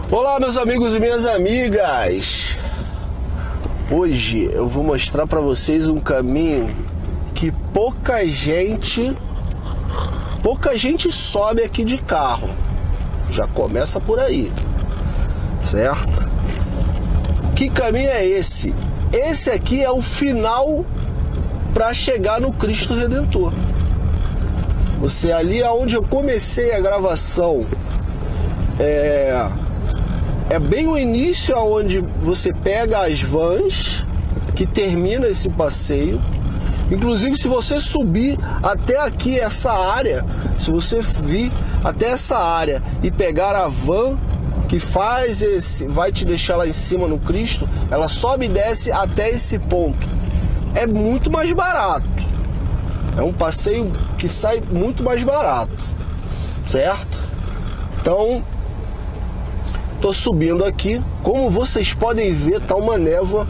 Olá, meus amigos e minhas amigas. Hoje eu vou mostrar para vocês um caminho que pouca gente sobe aqui de carro. Já começa por aí, certo? Que caminho é esse? Esse aqui é o final para chegar no Cristo Redentor. Você ali aonde eu comecei a gravação é bem o início aonde você pega as vans que termina esse passeio. Inclusive, se você subir até aqui essa área, se você vir até essa área e pegar a van que vai te deixar lá em cima no Cristo, ela sobe e desce até esse ponto. É muito mais barato. É um passeio que sai muito mais barato, certo? Então, tô subindo aqui. Como vocês podem ver, tá uma névoa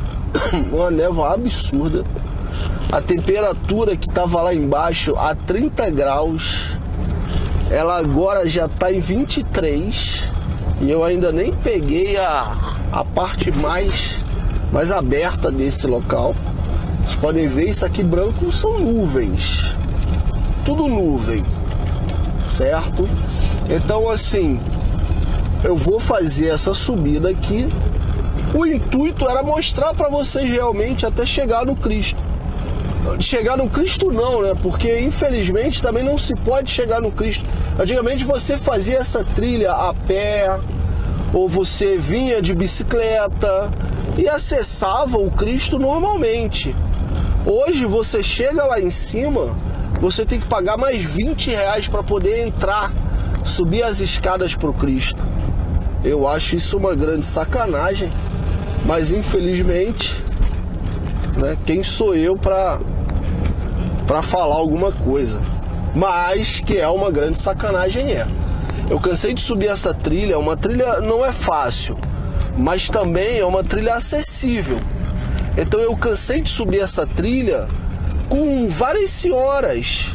absurda. A temperatura que tava lá embaixo a 30 graus, ela agora já tá em 23. E eu ainda nem peguei a parte mais aberta desse local. Vocês podem ver, isso aqui branco são nuvens. Tudo nuvem, certo? Então, assim, eu vou fazer essa subida aqui. O intuito era mostrar para vocês realmente até chegar no Cristo. Chegar no Cristo não, né? Porque infelizmente também não se pode chegar no Cristo. Antigamente você fazia essa trilha a pé, ou você vinha de bicicleta e acessava o Cristo normalmente. Hoje você chega lá em cima, você tem que pagar mais R$20 para poder entrar, subir as escadas para o Cristo. Eu acho isso uma grande sacanagem, mas infelizmente, né, quem sou eu para falar alguma coisa? Mas que é uma grande sacanagem, é. Eu cansei de subir essa trilha. Uma trilha não é fácil, mas também é uma trilha acessível. Então eu cansei de subir essa trilha com várias senhoras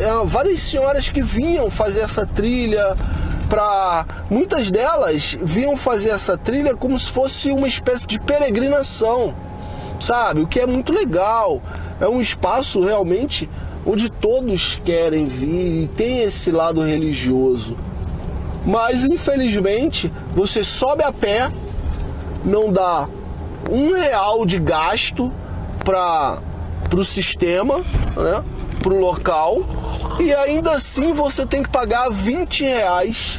que vinham fazer essa trilha. Muitas delas vinham fazer essa trilha como se fosse uma espécie de peregrinação, sabe? O que é muito legal. É um espaço realmente onde todos querem vir e tem esse lado religioso. Mas infelizmente você sobe a pé, não dá R$1 de gasto para o sistema, né? Para o local. E ainda assim você tem que pagar R$20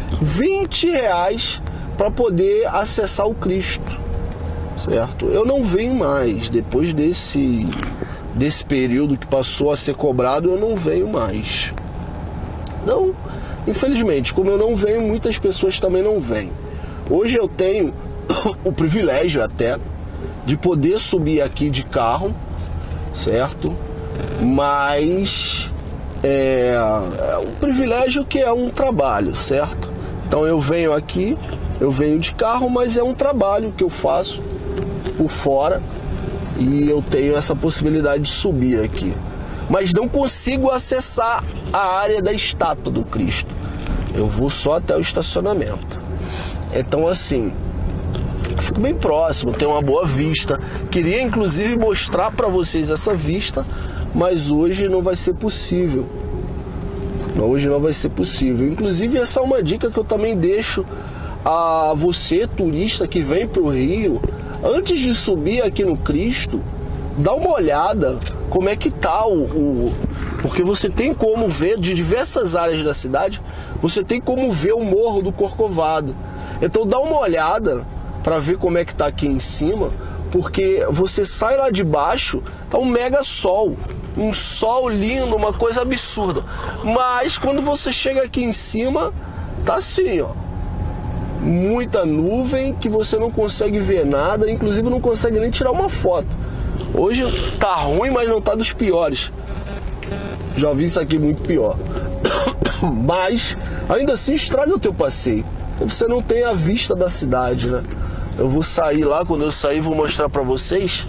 para poder acessar o Cristo, certo? Eu não venho mais, depois desse período que passou a ser cobrado, eu não venho mais. Não, infelizmente, como eu não venho, muitas pessoas também não vêm. Hoje eu tenho o privilégio até de poder subir aqui de carro, certo? Mas é um privilégio que é um trabalho, certo? Então eu venho aqui, eu venho de carro, mas é um trabalho que eu faço por fora e eu tenho essa possibilidade de subir aqui. Mas não consigo acessar a área da estátua do Cristo. Eu vou só até o estacionamento. Então, assim, fico bem próximo, tenho uma boa vista. Queria inclusive mostrar para vocês essa vista, mas hoje não vai ser possível. Hoje não vai ser possível. Inclusive, essa é uma dica que eu também deixo a você, turista que vem para o Rio. Antes de subir aqui no Cristo, dá uma olhada como é que tá porque você tem como ver de diversas áreas da cidade, você tem como ver o Morro do Corcovado. Então dá uma olhada para ver como é que tá aqui em cima, porque você sai lá de baixo, tá um mega sol, um sol lindo, uma coisa absurda. Mas quando você chega aqui em cima, tá assim, ó, muita nuvem que você não consegue ver nada, inclusive não consegue nem tirar uma foto. Hoje tá ruim, mas não tá dos piores. Já vi isso aqui muito pior. Mas ainda assim estraga o teu passeio. Você não tem a vista da cidade, né? Eu vou sair lá, quando eu sair vou mostrar pra vocês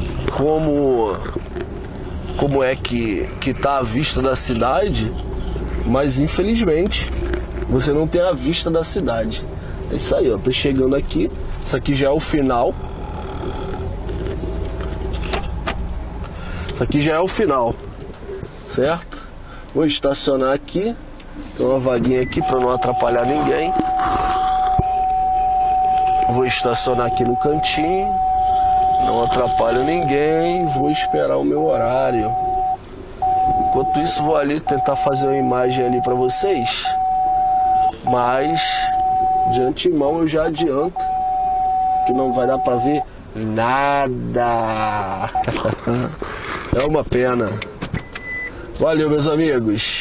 como é que tá a vista da cidade. Mas infelizmente você não tem a vista da cidade. É isso aí, ó. Tô chegando aqui. Isso aqui já é o final. Isso aqui já é o final, certo? Vou estacionar aqui. Tem uma vaguinha aqui para não atrapalhar ninguém. Vou estacionar aqui no cantinho. Não atrapalho ninguém. Vou esperar o meu horário. Enquanto isso, vou ali tentar fazer uma imagem ali para vocês. Mas de antemão eu já adianto que não vai dar para ver nada. É uma pena. Valeu, meus amigos.